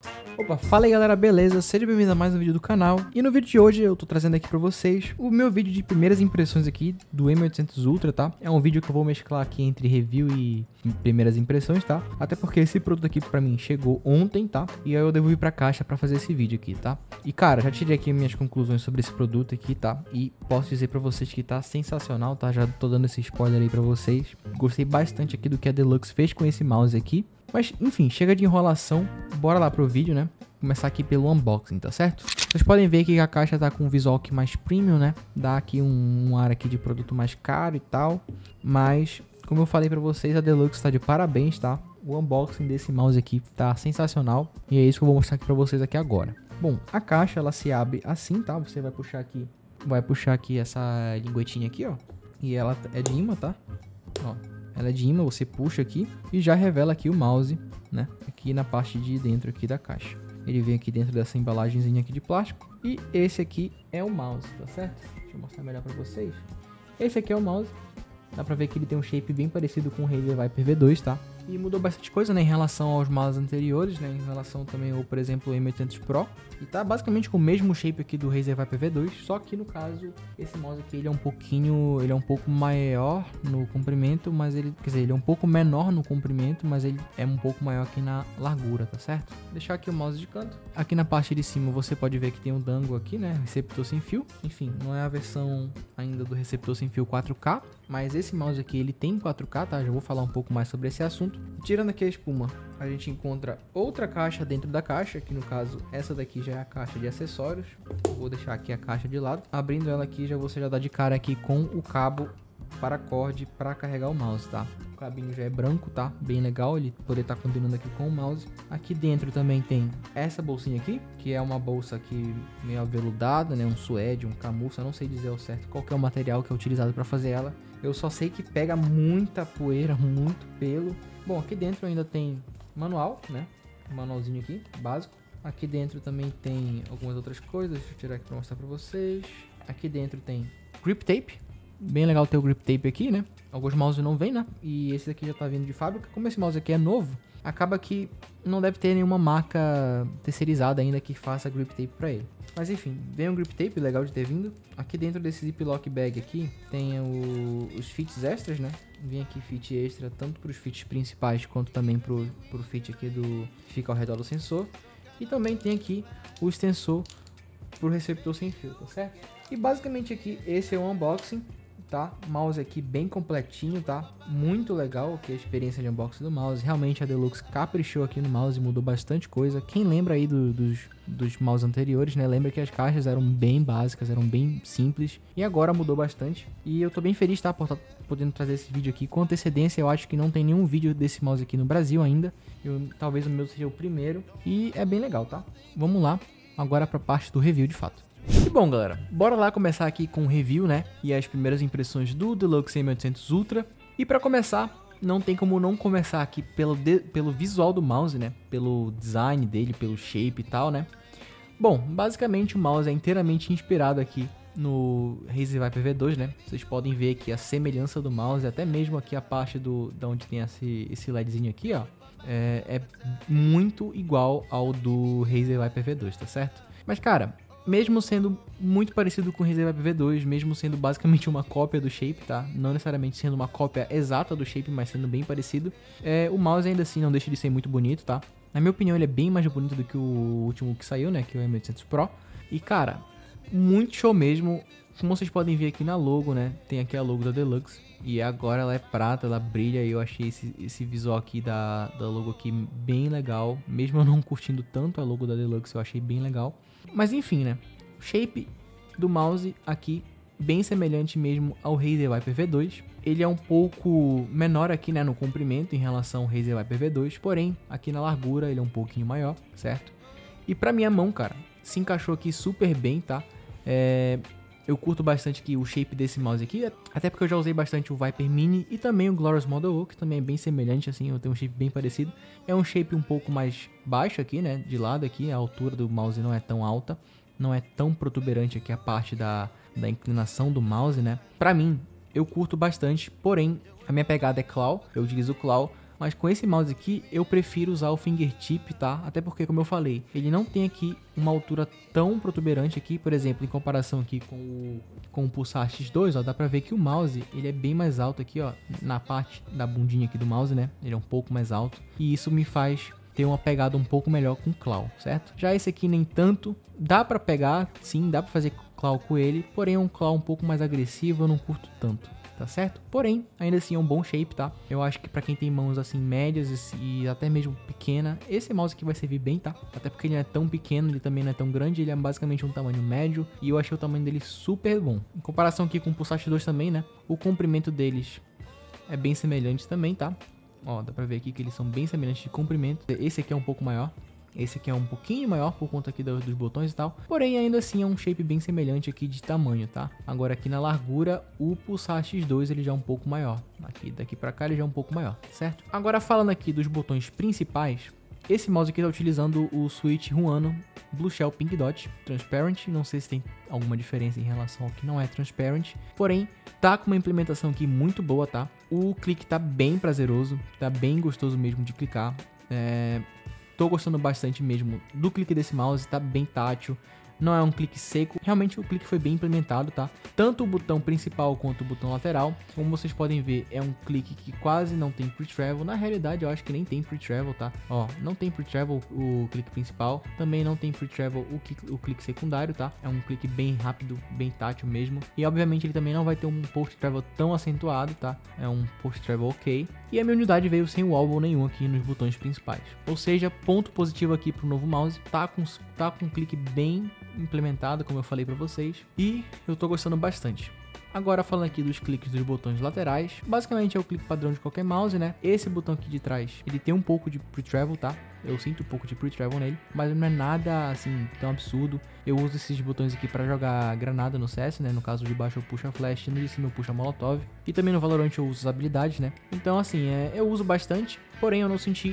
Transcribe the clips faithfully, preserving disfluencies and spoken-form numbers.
Opa, fala aí galera, beleza? Seja bem-vindo a mais um vídeo do canal. E no vídeo de hoje eu tô trazendo aqui pra vocês o meu vídeo de primeiras impressões aqui do M oitocentos Ultra, tá? É um vídeo que eu vou mesclar aqui entre review e primeiras impressões, tá? Até porque esse produto aqui pra mim chegou ontem, tá? E aí eu devo ir pra caixa pra fazer esse vídeo aqui, tá? E cara, já tirei aqui minhas conclusões sobre esse produto aqui, tá? E posso dizer pra vocês que tá sensacional, tá? Já tô dando esse spoiler aí pra vocês. Gostei bastante aqui do que a Deluxe fez com esse mouse aqui. Mas, enfim, chega de enrolação, bora lá pro vídeo, né? Começar aqui pelo unboxing, tá certo? Vocês podem ver que a caixa tá com um visual aqui mais premium, né? Dá aqui um, um ar aqui de produto mais caro e tal. Mas, como eu falei pra vocês, a Deluxe tá de parabéns, tá? O unboxing desse mouse aqui tá sensacional. E é isso que eu vou mostrar aqui pra vocês aqui agora. Bom, a caixa, ela se abre assim, tá? Você vai puxar aqui, vai puxar aqui essa linguetinha aqui, ó. E ela é de imã, tá? Ó. Ela é de imã, você puxa aqui e já revela aqui o mouse, né? Aqui na parte de dentro aqui da caixa. Ele vem aqui dentro dessa embalagenzinha aqui de plástico. E esse aqui é o mouse, tá certo? Deixa eu mostrar melhor pra vocês. Esse aqui é o mouse. Dá pra ver que ele tem um shape bem parecido com o Razer Viper V dois, tá? E mudou bastante coisa, né, em relação aos mouses anteriores, né, em relação também ao, por exemplo, o M oitocentos Pro. E tá basicamente com o mesmo shape aqui do Razer Viper V dois, só que no caso, esse mouse aqui, ele é um pouquinho, ele é um pouco maior no comprimento, mas ele, quer dizer, ele é um pouco menor no comprimento, mas ele é um pouco maior aqui na largura, tá certo? Vou deixar aqui o mouse de canto. Aqui na parte de cima você pode ver que tem um dangle aqui, né, receptor sem fio. Enfim, não é a versão ainda do receptor sem fio quatro K, mas esse mouse aqui, ele tem quatro K, tá? Já vou falar um pouco mais sobre esse assunto. Tirando aqui a espuma, a gente encontra outra caixa dentro da caixa, que no caso, essa daqui já é a caixa de acessórios. Vou deixar aqui a caixa de lado. Abrindo ela aqui, já você já dá de cara aqui com o cabo paracorde para carregar o mouse, tá? O cabinho já é branco, tá? Bem legal, ele poder estar tá combinando aqui com o mouse. Aqui dentro também tem essa bolsinha aqui, que é uma bolsa aqui meio aveludada, né? Um suede, um camurça, não sei dizer ao certo qual que é o material que é utilizado para fazer ela. Eu só sei que pega muita poeira, muito pelo. Bom, aqui dentro ainda tem manual, né? Um manualzinho aqui, básico. Aqui dentro também tem algumas outras coisas. Deixa eu tirar aqui para mostrar para vocês. Aqui dentro tem grip tape. Bem legal ter o grip tape aqui, né? Alguns mouses não vem, né? E esse daqui já tá vindo de fábrica. Como esse mouse aqui é novo, acaba que não deve ter nenhuma marca terceirizada ainda que faça grip tape para ele. Mas enfim, vem um grip tape, legal de ter vindo. Aqui dentro desse ziplock bag aqui, tem o, os fits extras, né? Vem aqui fit extra, tanto para os fits principais, quanto também para o fit aqui do que fica ao redor do sensor. E também tem aqui o extensor para o receptor sem fio, tá certo? E basicamente aqui, esse é o unboxing, tá? Mouse aqui bem completinho, tá? Muito legal aqui a experiência de unboxing do mouse. Realmente a Deluxe caprichou aqui no mouse, mudou bastante coisa. Quem lembra aí do, dos, dos mouses anteriores, né? Lembra que as caixas eram bem básicas, eram bem simples. E agora mudou bastante. E eu tô bem feliz, tá? Por estar podendo trazer esse vídeo aqui com antecedência. Eu acho que não tem nenhum vídeo desse mouse aqui no Brasil ainda. Eu, talvez o meu seja o primeiro. E é bem legal, tá? Vamos lá agora pra parte do review de fato. E bom galera, bora lá começar aqui com o review, né, e as primeiras impressões do Deluxe M oitocentos Ultra. E para começar, não tem como não começar aqui pelo, de, pelo visual do mouse, né, pelo design dele, pelo shape e tal, né. Bom, basicamente o mouse é inteiramente inspirado aqui no Razer Viper V dois, né, vocês podem ver aqui a semelhança do mouse, até mesmo aqui a parte do, da onde tem esse, esse LEDzinho aqui, ó, é, é muito igual ao do Razer Viper V dois, tá certo? Mas cara, mesmo sendo muito parecido com o Razer Viper V dois, mesmo sendo basicamente uma cópia do shape, tá? Não necessariamente sendo uma cópia exata do shape, mas sendo bem parecido. É, o mouse ainda assim não deixa de ser muito bonito, tá? Na minha opinião, ele é bem mais bonito do que o último que saiu, né? Que é o M oitocentos Pro. E, cara, muito show mesmo. Como vocês podem ver aqui na logo, né? Tem aqui a logo da Deluxe. E agora ela é prata, ela brilha. E eu achei esse, esse visual aqui da, da logo aqui bem legal. Mesmo eu não curtindo tanto a logo da Deluxe, eu achei bem legal. Mas enfim, né? O shape do mouse aqui bem semelhante mesmo ao Razer Viper V dois. Ele é um pouco menor aqui, né, no comprimento em relação ao Razer Viper V dois, porém aqui na largura ele é um pouquinho maior, certo? E pra minha mão, cara, se encaixou aqui super bem, tá? É... Eu curto bastante aqui o shape desse mouse aqui, até porque eu já usei bastante o Viper Mini e também o Glorious Model O, que também é bem semelhante, assim, eu tenho um shape bem parecido. É um shape um pouco mais baixo aqui, né, de lado aqui, a altura do mouse não é tão alta, não é tão protuberante aqui a parte da, da inclinação do mouse, né. Pra mim, eu curto bastante, porém, a minha pegada é claw, eu utilizo o claw, Mas com esse mouse aqui, eu prefiro usar o fingertip, tá? Até porque, como eu falei, ele não tem aqui uma altura tão protuberante aqui, por exemplo, em comparação aqui com o, com o Pulsar X dois, ó, dá pra ver que o mouse, ele é bem mais alto aqui, ó, na parte da bundinha aqui do mouse, né? Ele é um pouco mais alto, e isso me faz ter uma pegada um pouco melhor com o claw, certo? Já esse aqui nem tanto, dá pra pegar, sim, dá pra fazer claw com ele, porém é um claw um pouco mais agressivo, eu não curto tanto, tá certo? Porém, ainda assim é um bom shape, tá? Eu acho que pra quem tem mãos assim médias e até mesmo pequena, esse mouse aqui vai servir bem, tá? Até porque ele não é tão pequeno, ele também não é tão grande, ele é basicamente um tamanho médio e eu achei o tamanho dele super bom. Em comparação aqui com o Pulsar X dois também, né? O comprimento deles é bem semelhante também, tá? Ó, dá pra ver aqui que eles são bem semelhantes de comprimento. Esse aqui é um pouco maior. Esse aqui é um pouquinho maior por conta aqui dos botões e tal. Porém, ainda assim é um shape bem semelhante aqui de tamanho, tá? Agora aqui na largura, o Pulsar X dois ele já é um pouco maior. Aqui, daqui pra cá ele já é um pouco maior, certo? Agora falando aqui dos botões principais, esse mouse aqui tá utilizando o Switch Ruano Blue Shell Pink Dot Transparent. Não sei se tem alguma diferença em relação ao que não é Transparent. Porém, tá com uma implementação aqui muito boa, tá? O clique tá bem prazeroso, tá bem gostoso mesmo de clicar. É... Tô gostando bastante mesmo do clique desse mouse, tá bem tátil. Não é um clique seco, realmente o clique foi bem implementado, tá? Tanto o botão principal quanto o botão lateral. Como vocês podem ver, é um clique que quase não tem pre-travel. Na realidade, eu acho que nem tem pre-travel, tá? Ó, não tem pre-travel o clique principal. Também não tem pre-travel o clique, o clique secundário, tá? É um clique bem rápido, bem tátil mesmo. E obviamente ele também não vai ter um post-travel tão acentuado, tá? É um post-travel ok. E a minha unidade veio sem wobble nenhum aqui nos botões principais. Ou seja, ponto positivo aqui pro novo mouse. Tá com, tá com um clique bem implementado, como eu falei pra vocês, e eu tô gostando bastante. Agora falando aqui dos cliques dos botões laterais, basicamente é o clique padrão de qualquer mouse, né? Esse botão aqui de trás, ele tem um pouco de pre-travel, tá? Eu sinto um pouco de pre-travel nele, mas não é nada assim tão absurdo. Eu uso esses botões aqui para jogar granada no C S, né? No caso de baixo eu puxo a flash, no de cima eu puxo a molotov. E também no Valorant eu uso as habilidades, né? Então assim, é, eu uso bastante, porém eu não senti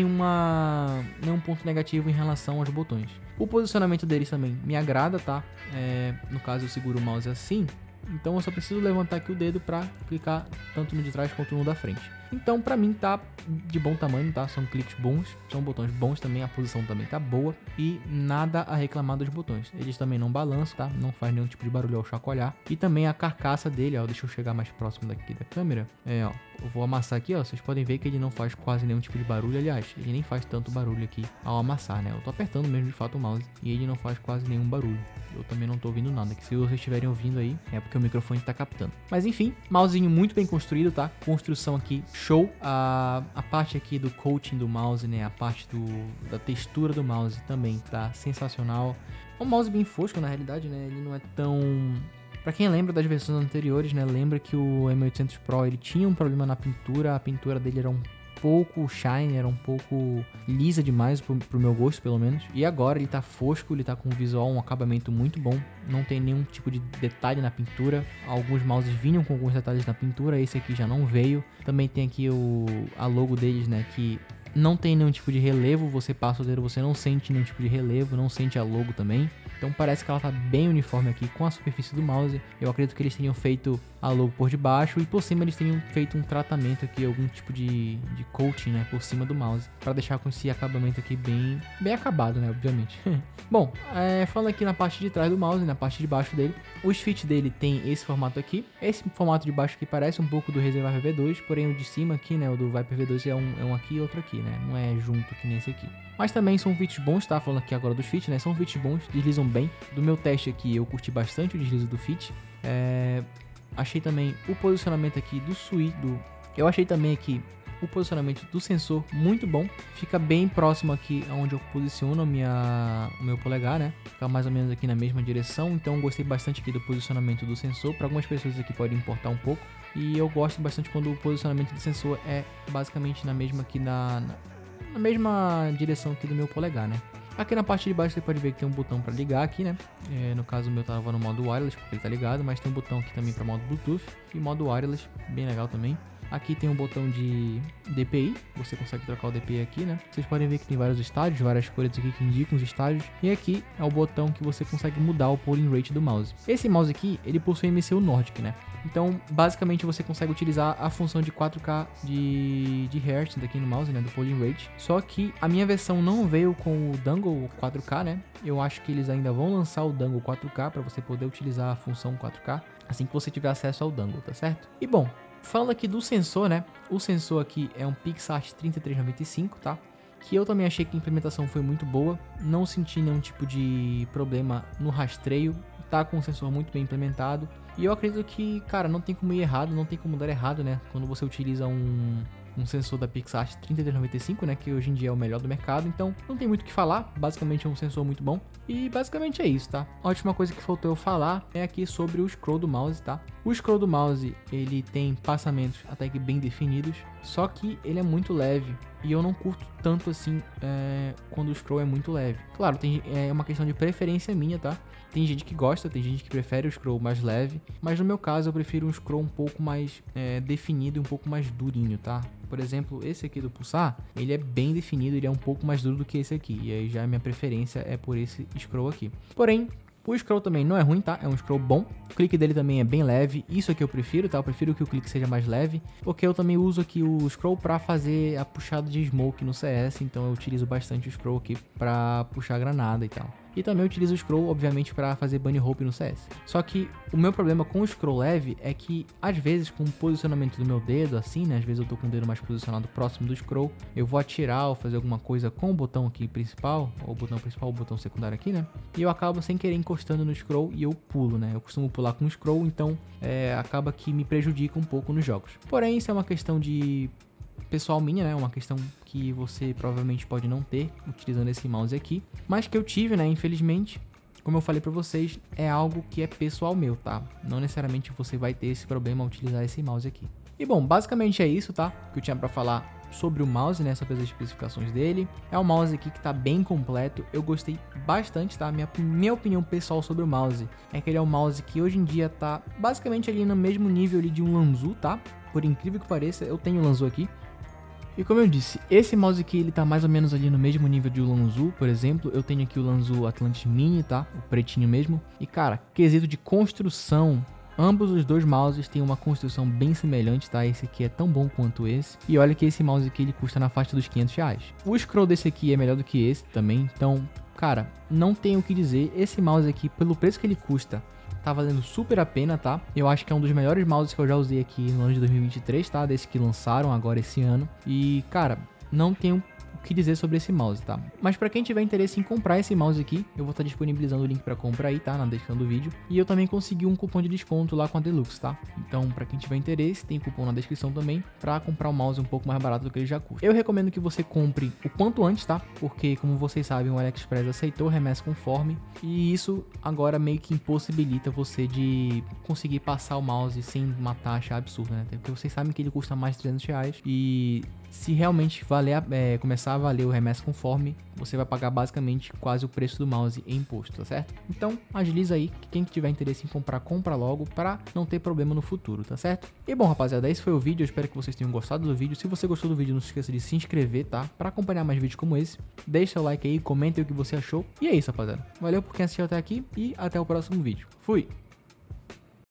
nenhuma, nenhum ponto negativo em relação aos botões. O posicionamento deles também me agrada, tá? É, no caso eu seguro o mouse assim, então eu só preciso levantar aqui o dedo para clicar tanto no de trás quanto no da frente. Então pra mim tá de bom tamanho, tá? São cliques bons, são botões bons também, a posição também tá boa e nada a reclamar dos botões. Eles também não balançam, tá? Não faz nenhum tipo de barulho ao chacoalhar. E também a carcaça dele, ó, deixa eu chegar mais próximo daqui da câmera. É, ó, eu vou amassar aqui, ó, vocês podem ver que ele não faz quase nenhum tipo de barulho, aliás, ele nem faz tanto barulho aqui ao amassar, né? Eu tô apertando mesmo de fato o mouse e ele não faz quase nenhum barulho. Eu também não tô ouvindo nada, que se vocês estiverem ouvindo aí, é porque o microfone tá captando. Mas enfim, mousezinho muito bem construído, tá? Construção aqui, show. A, a parte aqui do coating do mouse, né? A parte do, da textura do mouse também tá sensacional. É um mouse bem fosco, na realidade, né? Ele não é tão... Pra quem lembra das versões anteriores, né? Lembra que o M oitocentos Pro, ele tinha um problema na pintura. A pintura dele era um pouco shine, era um pouco lisa demais pro, pro meu gosto, pelo menos. E agora ele tá fosco, ele tá com um visual, um acabamento muito bom. Não tem nenhum tipo de detalhe na pintura. Alguns mouses vinham com alguns detalhes na pintura, esse aqui já não veio. Também tem aqui o, a logo deles, né, que não tem nenhum tipo de relevo. Você passa o dedo, você não sente nenhum tipo de relevo, não sente a logo também. Então parece que ela tá bem uniforme aqui com a superfície do mouse. Eu acredito que eles tenham feito a logo por debaixo e por cima eles tenham feito um tratamento aqui, algum tipo de, de coating, né, por cima do mouse, para deixar com esse acabamento aqui bem, bem acabado, né, obviamente. Bom, é, falando aqui na parte de trás do mouse, na parte de baixo dele, os feet dele tem esse formato aqui. Esse formato de baixo aqui parece um pouco do Razer Viper V dois, porém o de cima aqui, né, o do Viper V dois é um, é um aqui e outro aqui, né, não é junto que nem esse aqui. Mas também são fits bons, tá? Falando aqui agora dos fits, né? São fits bons, deslizam bem. Do meu teste aqui, eu curti bastante o deslize do fit. É... Achei também o posicionamento aqui do switch, do... Eu achei também aqui o posicionamento do sensor muito bom. Fica bem próximo aqui onde eu posiciono a minha... o meu polegar, né? Fica mais ou menos aqui na mesma direção. Então eu gostei bastante aqui do posicionamento do sensor. Para algumas pessoas aqui pode importar um pouco. E eu gosto bastante quando o posicionamento do sensor é basicamente na mesma aqui na... na... na mesma direção aqui do meu polegar, né? Aqui na parte de baixo você pode ver que tem um botão para ligar aqui, né? É, no caso o meu tava no modo wireless porque ele tá ligado, mas tem um botão aqui também para modo Bluetooth e modo wireless, bem legal também. Aqui tem um botão de D P I, você consegue trocar o D P I aqui, né? Vocês podem ver que tem vários estágios, várias cores aqui que indicam os estágios. E aqui é o botão que você consegue mudar o polling rate do mouse. Esse mouse aqui, ele possui M C U Nordic, né? Então, basicamente, você consegue utilizar a função de quatro K de, de hertz aqui no mouse, né, do polling rate. Só que a minha versão não veio com o dongle quatro K, né? Eu acho que eles ainda vão lançar o dongle quatro K para você poder utilizar a função quatro K assim que você tiver acesso ao dongle, tá certo? E bom, falando aqui do sensor, né? O sensor aqui é um PixArt trinta e três noventa e cinco, tá? Que eu também achei que a implementação foi muito boa, não senti nenhum tipo de problema no rastreio, tá com o sensor muito bem implementado. E eu acredito que, cara, não tem como ir errado, não tem como dar errado, né? Quando você utiliza um, um sensor da PixArt trinta e três noventa e cinco, né? Que hoje em dia é o melhor do mercado, então não tem muito o que falar, basicamente é um sensor muito bom. E basicamente é isso, tá? A última coisa que faltou eu falar é aqui sobre o scroll do mouse, tá? O scroll do mouse, ele tem passamentos até que bem definidos, só que ele é muito leve. E eu não curto tanto assim é, quando o scroll é muito leve. Claro, tem, é uma questão de preferência minha, tá? Tem gente que gosta, tem gente que prefere o scroll mais leve. Mas no meu caso eu prefiro um scroll um pouco mais é, definido e um pouco mais durinho, tá? Por exemplo, esse aqui do Pulsar, ele é bem definido, ele é um pouco mais duro do que esse aqui. E aí já a minha preferência é por esse scroll aqui. Porém, o scroll também não é ruim, tá? É um scroll bom. O clique dele também é bem leve. Isso aqui eu prefiro, tá? Eu prefiro que o clique seja mais leve. Porque eu também uso aqui o scroll para fazer a puxada de smoke no C S. Então eu utilizo bastante o scroll aqui para puxar granada e tal. E também utilizo o scroll, obviamente, para fazer bunny hope no C S. Só que o meu problema com o scroll leve é que, às vezes, com o posicionamento do meu dedo, assim, né? Às vezes eu tô com o dedo mais posicionado próximo do scroll. Eu vou atirar ou fazer alguma coisa com o botão aqui principal, ou o botão principal ou o botão secundário aqui, né? E eu acabo sem querer encostando no scroll e eu pulo, né? Eu costumo pular com o scroll, então é, acaba que me prejudica um pouco nos jogos. Porém, isso é uma questão de pessoal minha, né? Uma questão que você provavelmente pode não ter utilizando esse mouse aqui, mas que eu tive, né? Infelizmente, como eu falei pra vocês, é algo que é pessoal meu, tá? Não necessariamente você vai ter esse problema ao utilizar esse mouse aqui. E bom, basicamente é isso, tá? Que eu tinha pra falar sobre o mouse, né? Sobre as especificações dele. É um mouse aqui que tá bem completo. Eu gostei bastante, tá? Minha, minha opinião pessoal sobre o mouse é que ele é um mouse que hoje em dia tá basicamente ali no mesmo nível ali de um Lanzu, tá? Por incrível que pareça, eu tenho o Lanzu aqui. E como eu disse, esse mouse aqui ele tá mais ou menos ali no mesmo nível de o Lanzu, por exemplo. Eu tenho aqui o Lanzu Atlantis Mini, tá? O pretinho mesmo. E cara, quesito de construção, ambos os dois mouses têm uma construção bem semelhante, tá? Esse aqui é tão bom quanto esse. E olha que esse mouse aqui ele custa na faixa dos quinhentos reais. O scroll desse aqui é melhor do que esse também. Então, cara, não tenho o que dizer. Esse mouse aqui, pelo preço que ele custa, tá valendo super a pena, tá? Eu acho que é um dos melhores mouses que eu já usei aqui no ano de dois mil e vinte e três, tá? Desse que lançaram agora esse ano. E, cara, não tenho o que dizer sobre esse mouse, tá? Mas pra quem tiver interesse em comprar esse mouse aqui, eu vou estar disponibilizando o link pra compra aí, tá? Na descrição do vídeo. E eu também consegui um cupom de desconto lá com a Deluxe, tá? Então, pra quem tiver interesse, tem cupom na descrição também pra comprar o mouse um pouco mais barato do que ele já custa. Eu recomendo que você compre o quanto antes, tá? Porque, como vocês sabem, o AliExpress aceitou o remessa conforme. E isso agora meio que impossibilita você de conseguir passar o mouse sem uma taxa absurda, né? Porque vocês sabem que ele custa mais de trezentos reais. E se realmente valer, é, começar a valer o remessa conforme, você vai pagar basicamente quase o preço do mouse em imposto, tá certo? Então, agiliza aí, que quem tiver interesse em comprar, compra logo para não ter problema no futuro, tá certo? E bom, rapaziada, esse foi o vídeo, eu espero que vocês tenham gostado do vídeo. Se você gostou do vídeo, não se esqueça de se inscrever, tá? Para acompanhar mais vídeos como esse. Deixa seu like aí, comenta aí o que você achou. E é isso, rapaziada. Valeu por quem assistiu até aqui e até o próximo vídeo. Fui!